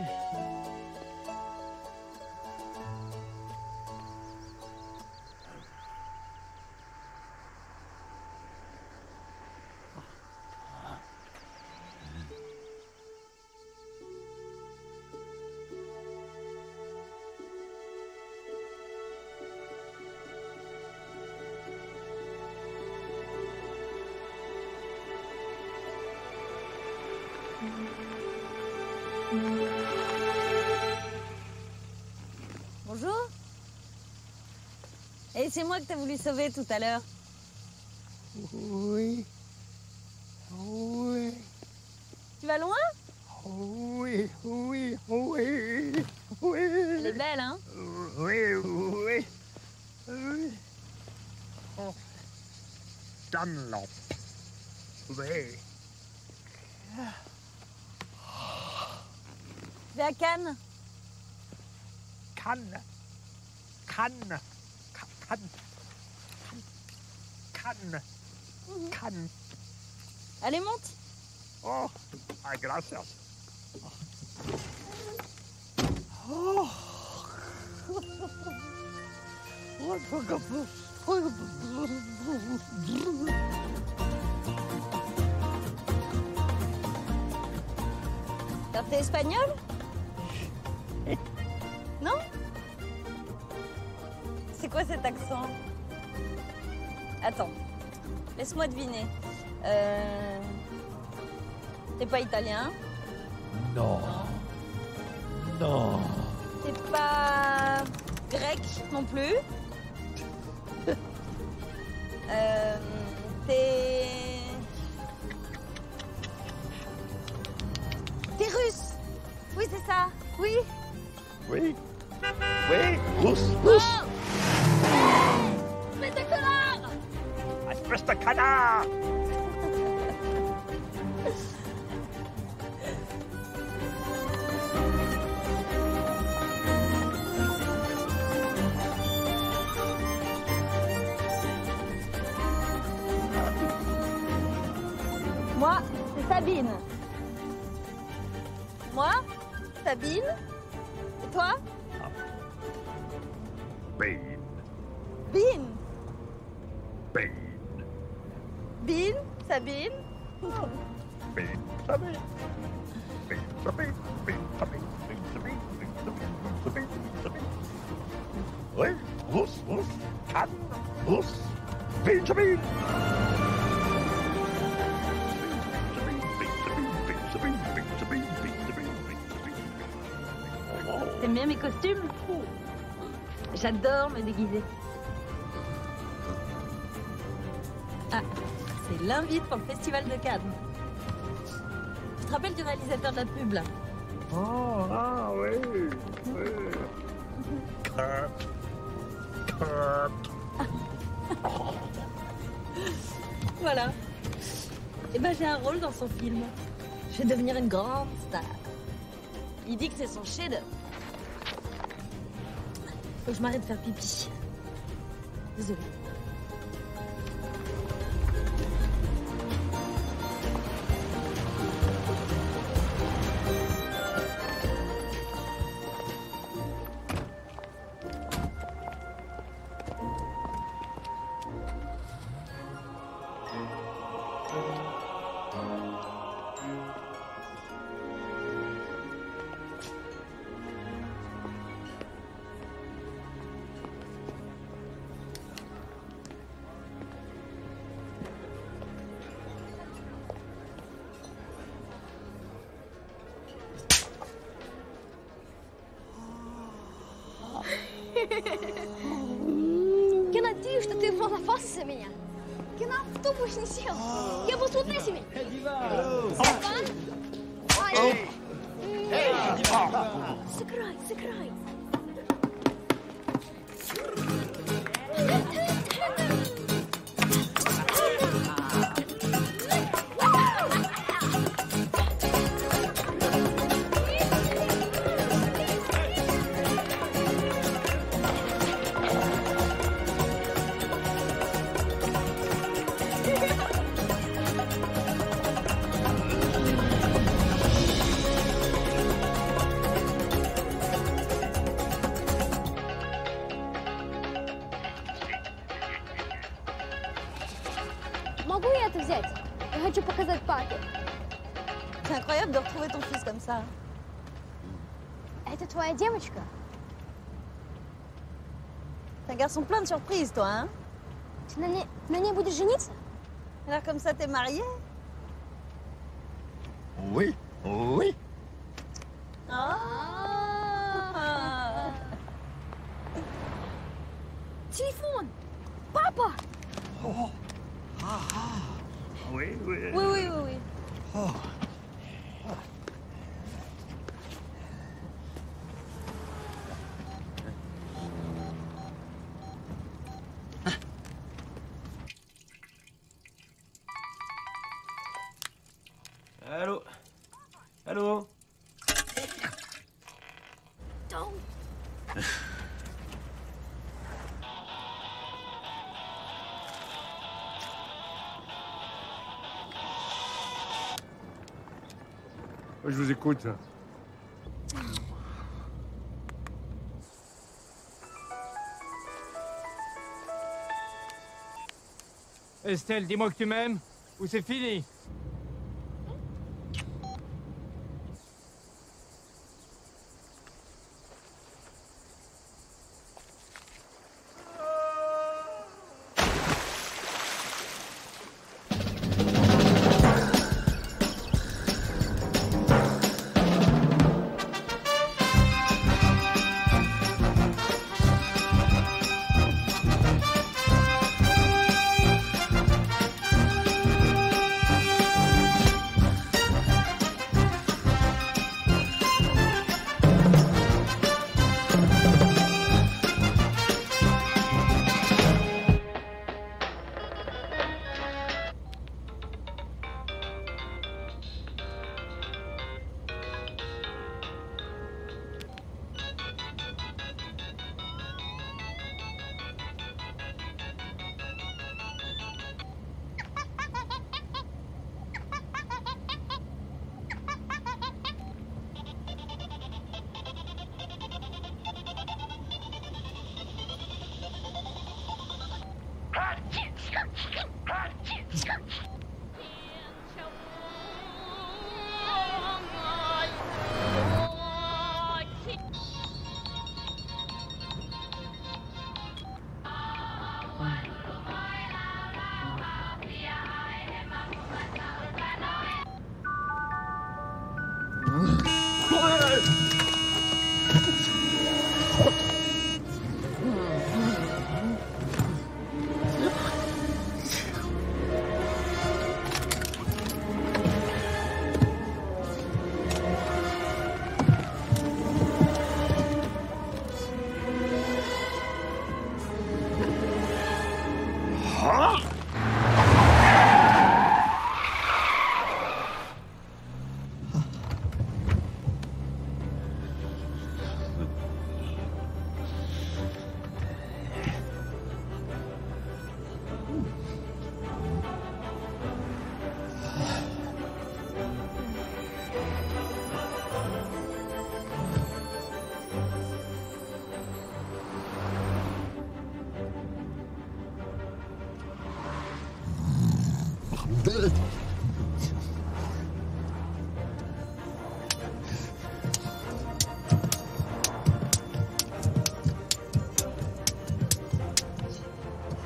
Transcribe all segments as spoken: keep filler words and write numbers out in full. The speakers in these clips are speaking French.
Bonjour. Et c'est moi que t'as voulu sauver tout à l'heure. Oui. Oui. Tu vas loin? Oui, oui, oui. Oui. Elle est belle, hein? Oui, oui. Oui. Oh. Dunlop. Oui. Je vais à Cannes. Cannes. Cannes. Cannes. Cannes. Cannes. Allez, monte. Oh, ah, gracias. Oh. Alors, t'es espagnol? Non? C'est quoi cet accent? Attends, laisse-moi deviner. Euh... T'es pas italien? Non. Non. T'es pas grec non plus? euh... T'es... T'es russe? Oui, c'est ça. Oui. Oui. Oui. Russe, russe. Oh, espèce de connard! Espèce de canard. Moi, c'est Sabine. Moi, Sabine. Et toi? Bean. Bean. Bean. Bean, Sabine. Bean. Sabine. Bean. Sabine. Bean. Sabine. Bean. Sabine. Bean. Sabine. Sabine. Sabine. Oui. Russe. Russe. Cannes. Russe. Bean. Sabine. T'aimes bien mes costumes? J'adore me déguiser. Ah, c'est l'invite pour le festival de Cannes. Tu te rappelles du réalisateur de la pub, là? Oh, ah oui, oui. Kurt. Kurt. Voilà. Et ben j'ai un rôle dans son film. Je vais devenir une grande star. Il dit que c'est son chef-d'œuvre. Faut que je m'arrête de faire pipi. Désolée. Я надеюсь, что ты фотофас за меня. Я на автобус не сел. Я был тут на себе. Сыграй, сыграй. Могу я это взять? Я хочу показать папе. C'est incroyable de retrouver ton fils comme ça. Это твоя девочка? T'es un garçon plein de surprises, toi, hein? Ты на ней, на ней будешь жениться? Alors comme ça, t'es marié? Oui, oui. Ah. Телефон! Папа! Oh. Ah, ah. Oui, oui. Oui, oui, oui, oui. Oh. Allô? Allô? Don't. Je vous écoute. Estelle, dis-moi que tu m'aimes, ou c'est fini.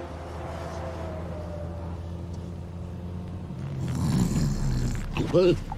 Well,